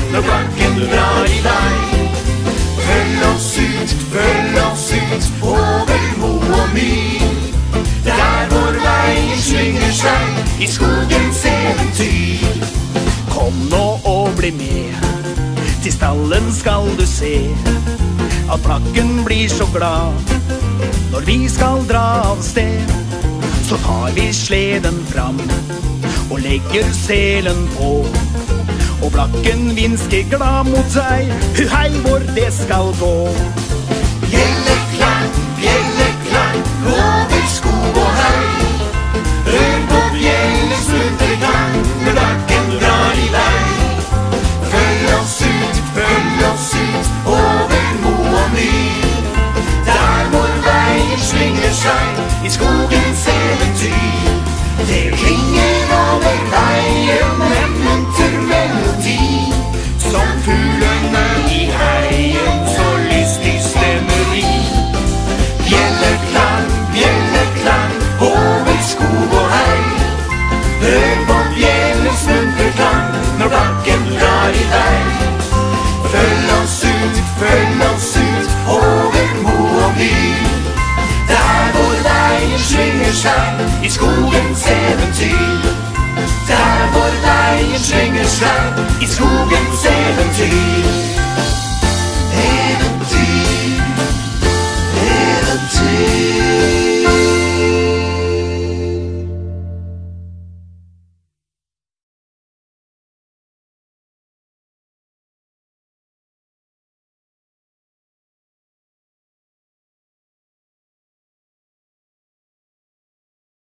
når bakken drar i vei. Følg oss ut over mo og myr, der vår vei slynger seg i skogens eventyr. Kom nå og bli med, til stallen skal du se, at Plakken blir så glad når vi skal dra av sted. Så tar vi sleden fram og legger selen på, og Plakken vinsker glad mot seg, hei hvor det skal gå. Bjelleklang, over skog og hei, hør på bjellens muntre gang når Plakken drar i vei. Følg oss ut over mo og myr, der vår vei slynger seg i skogens eventyr. Det ringer over veien en munter melodi, som fuglene i heien så lystig stemmer i. Bjelleklang, over skog og hei, hør på bjellens muntre klang når Plakken drar i vei. Følg oss ut over mo og myr, der vår vei slynger seg i skogens eventyr. Der vår vei slynger seg i skogens